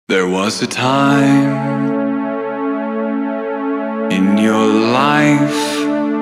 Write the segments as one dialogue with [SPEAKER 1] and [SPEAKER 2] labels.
[SPEAKER 1] There was a time in your life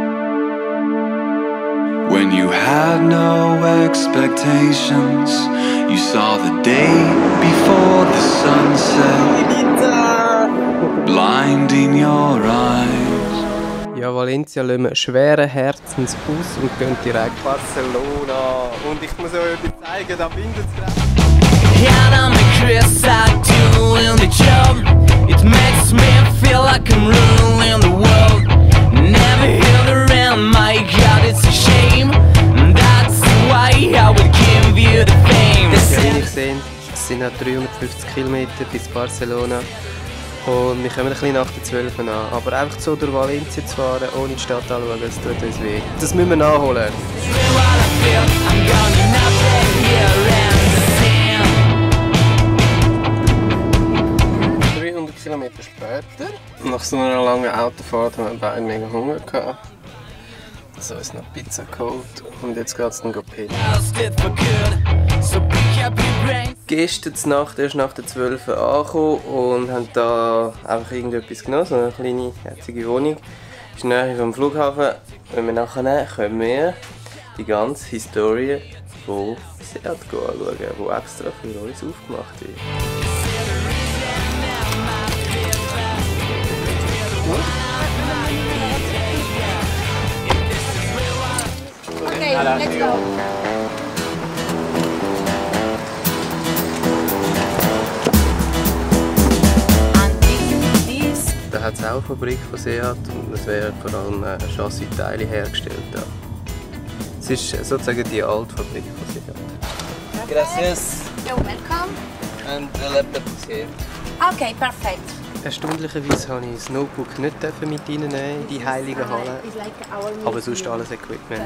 [SPEAKER 1] when you had no expectations. You saw the day before the sunset, blind in your eyes.
[SPEAKER 2] Ja, Valencia lassen wir schweren Herzens aus und gehen direkt Barcelona. Und ich muss euch etwas zeigen, da bindet es gerade.
[SPEAKER 3] And I'm a Chris, I doing the job. It makes me feel like I'm ruling the world. Never held around, my God, it's a shame. That's why I would give you the fame.
[SPEAKER 2] Ja, wie ihr seht, es sind noch 350 Kilometer bis Barcelona. Und wir kommen ein bisschen nach der 12 an. Aber einfach so durch Valencia zu fahren, ohne die Stadt anzuschauen, das tut uns weh. Das müssen wir nachholen. 300 Kilometer später, nach so einer langen Autofahrt, haben wir beide mega Hunger gehabt. Also ist noch Pizza geholt und jetzt geht es dann pennen. Gestern Nacht erst nach der 12 angekommen und haben da einfach irgendetwas genommen, so eine kleine, herzige Wohnung. Das ist nahe vom Flughafen. Wenn wir nachher nehmen, können wir die ganze Historie von Seat anschauen, die extra für uns aufgemacht wird.
[SPEAKER 4] Okay, let's go.
[SPEAKER 2] Da hat es auch eine Fabrik von Seat und es werden vor allem Chassis-Teile hergestellt. Da. Es ist sozusagen die alte Fabrik von Seat. Gracias.
[SPEAKER 4] You're welcome.
[SPEAKER 2] And the laptop is here.
[SPEAKER 4] Okay, perfect.
[SPEAKER 2] Erstaunlicherweise durfte ich das Notebook nicht mit reinnehmen in die heilige Halle, aber sonst alles Equipment.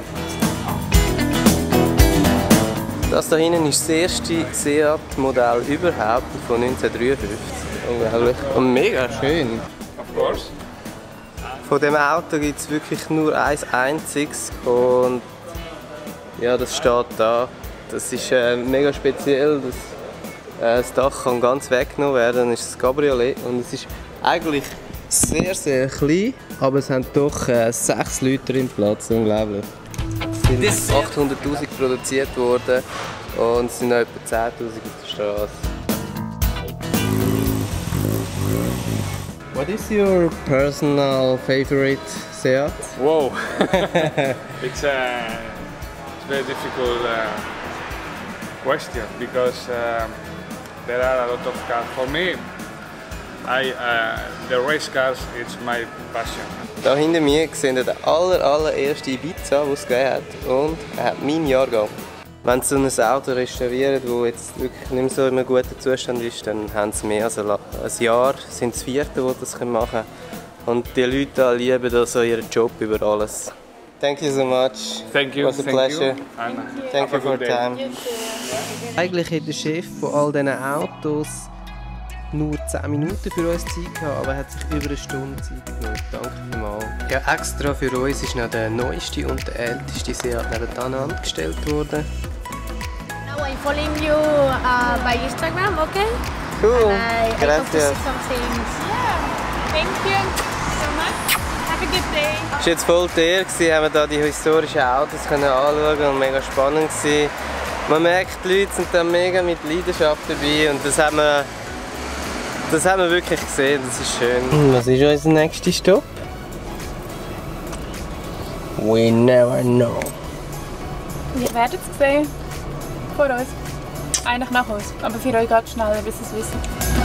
[SPEAKER 2] Das hier hinten ist das erste Seat-Modell überhaupt von 1953. Unglaublich. Und mega schön.
[SPEAKER 5] Of course.
[SPEAKER 2] Von diesem Auto gibt es wirklich nur ein einziges und ja, das steht da. Das ist mega speziell. Das Dach kann ganz weggenommen werden, dann ist es ein Cabriolet und es ist eigentlich sehr, sehr klein, aber es haben doch 6 Leute im Platz, unglaublich. Es sind 800'000 produziert worden und es sind noch etwa 10'000 auf der Straße. What is your personal favorite Seat?
[SPEAKER 5] Whoa, it's a very difficult question because there are a lot of cars. For me, the race cars, it's my passion.
[SPEAKER 2] Da hinter mir sehen wir den allerersten Ibiza, den es gegeben hat, und er hat meinen Jahrgang. Wenn sie so ein Auto restaurieren, das jetzt wirklich nicht mehr so in einem guten Zustand ist, dann haben sie mehr als ein Jahr, sind das 4., die das machen können. Und die Leute lieben das so ihren Job über alles. Thank you so much.
[SPEAKER 5] Thank you.
[SPEAKER 2] It was a pleasure. Thank you for your time. Eigentlich hat der Chef von all diesen Autos nur 10 Minuten für uns Zeit gehabt, aber er hat sich über eine Stunde Zeit genommen. Danke vielmals. Ja, extra für uns ist noch der neueste und der älteste Seat nebenan angestellt worden.
[SPEAKER 4] Now I'm following you by Instagram, okay?
[SPEAKER 2] Cool.
[SPEAKER 4] And I hope to see
[SPEAKER 2] Gracias.
[SPEAKER 4] some things.
[SPEAKER 6] Yeah, thank you so much. Have a good day.
[SPEAKER 2] Es war jetzt voll die Ehre, haben wir hier die historischen Autos anschauen und mega spannend gewesen. Man merkt, die Leute sind da mega mit Leidenschaft dabei und das haben wir wirklich gesehen, das ist schön. Was ist unser nächster Stopp? We never know.
[SPEAKER 6] Wir werden es sehen. Vor uns. Eigentlich nach uns. Aber für euch geht es schneller, bis ihr es wisst.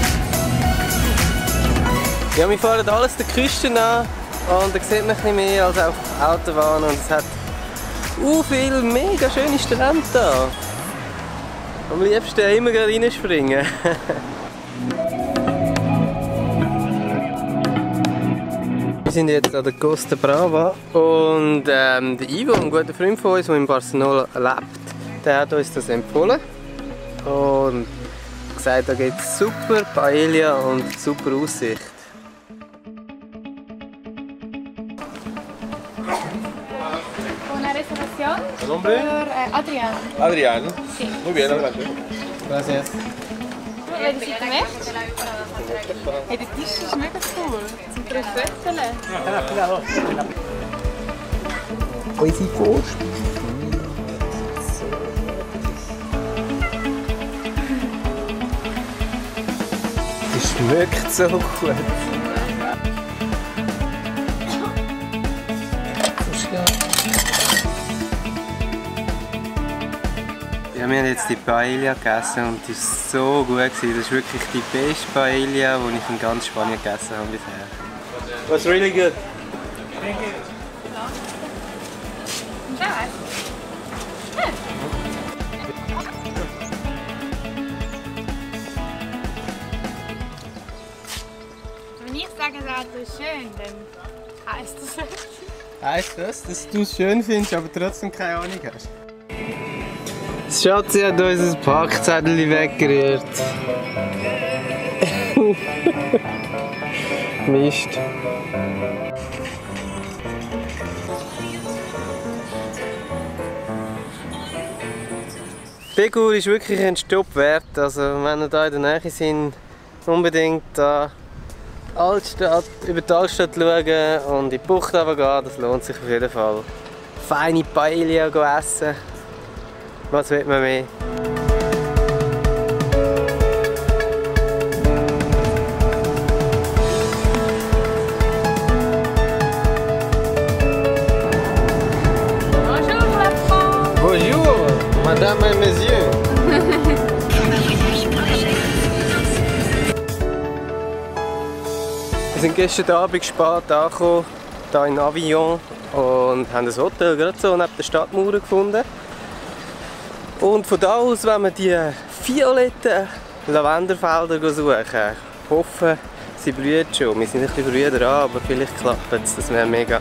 [SPEAKER 2] Ja, wir fahren alles der Küste an und da sieht man ein bisschen mehr als auf der Autobahn und es hat viele mega schöne Strände da. Am liebsten immer reinspringen. Wir sind jetzt an der Costa Brava und der Ivo, ein guter Freund von uns, der in Barcelona lebt, der hat uns das empfohlen und gesagt, da gibt es super Paella und super Aussicht.
[SPEAKER 6] Una reservación
[SPEAKER 5] ¿Tu nombre?
[SPEAKER 6] por Adrián.
[SPEAKER 5] Adrián.
[SPEAKER 6] Sí.
[SPEAKER 5] Muy bien, adelante.
[SPEAKER 2] Gracias.
[SPEAKER 6] Necesito ver. Hey, der Tisch ist mega cool. Zum Fotos.
[SPEAKER 2] Unsere Vorspeise. Die schmeckt so gut. Ja, wir haben jetzt die Paella gegessen und die war so gut. Das ist wirklich die beste Paella, die ich in ganz Spanien gegessen habe bisher. It was really good.
[SPEAKER 6] Wenn ich sage, das ist schön, dann heisst das.
[SPEAKER 2] Heisst das, dass du es schön findest, aber trotzdem keine Ahnung hast? Schatzi hat uns ein Packzettel weggerührt. Mist. Begur ist wirklich ein Stopp wert. Also wenn ihr hier in der Nähe sind, unbedingt da Altstadt, über die Altstadt schauen und in die Bucht gehen. Das lohnt sich auf jeden Fall. Feine Paella essen. Was will man mehr? Bonjour, Madame et Messieurs. Wir sind gestern Abend spät angekommen, hier in Avignon, und haben ein Hotel gerade so neben der Stadtmauer gefunden. Und von da aus wollen wir die violetten Lavendelfelder suchen. Ich hoffe, sie blühen schon. Wir sind ein bisschen früher dran, aber vielleicht klappt es. Das wäre mega.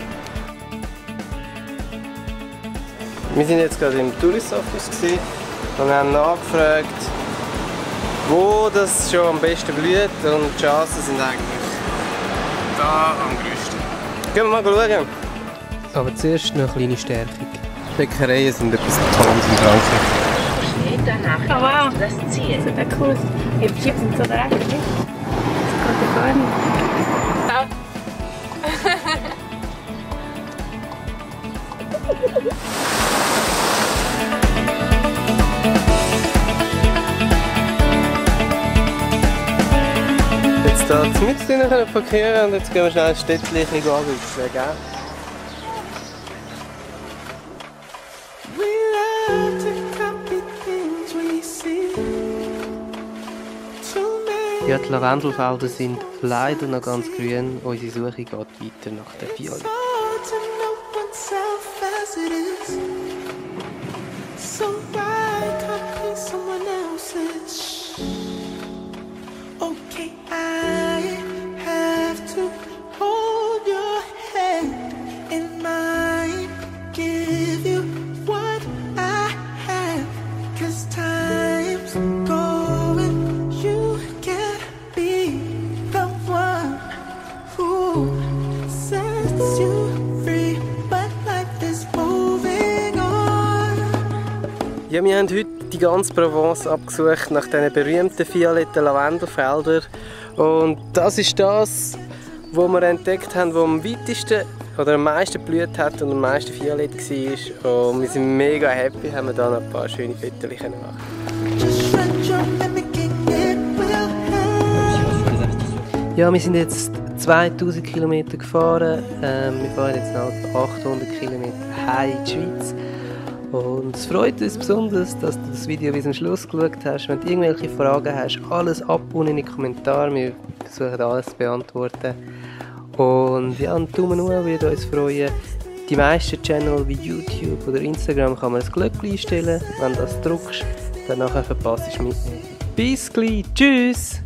[SPEAKER 2] Wir sind jetzt gerade im Tourist Office und haben nachgefragt, wo das schon am besten blüht. Und die Chancen sind eigentlich da am größten. Gehen wir mal schauen. Aber zuerst noch eine kleine Stärkung. Bäckereien sind etwas Tolles in Frankreich.
[SPEAKER 7] Danach
[SPEAKER 6] Oh wow,
[SPEAKER 7] das Ziel.
[SPEAKER 6] das ist cool. Die Chips sind so dreckig. Das geht ja gar nicht.
[SPEAKER 2] Jetzt hier mitten in den Verkehr und jetzt gehen wir schnell ein Städtchen anwechseln, gell? Ja, die Lavendelfelder sind leider noch ganz grün. Unsere Suche geht weiter nach der Viole. Ja, wir haben heute die ganze Provence abgesucht nach diesen berühmten violetten Lavendelfeldern. Und das ist das, was wir entdeckt haben, was am weitesten oder am meisten geblüht hat und am meisten violett war. Und wir sind mega happy, haben wir da noch ein paar schöne Fotos machen. Ja, wir sind jetzt 2000 Kilometer gefahren. Wir fahren jetzt noch 800 Kilometer heim in die Schweiz. Und es freut uns besonders, dass du das Video bis zum Schluss geschaut hast. Wenn du irgendwelche Fragen hast, alles abonnieren in die Kommentare. Wir versuchen alles zu beantworten. Und ja, einen Daumen hoch würde uns freuen. Die meisten Channels wie YouTube oder Instagram kann man ein Glöckchen einstellen. Wenn du das drückst, dann verpasst du es mitnehmen. Bis gleich, tschüss!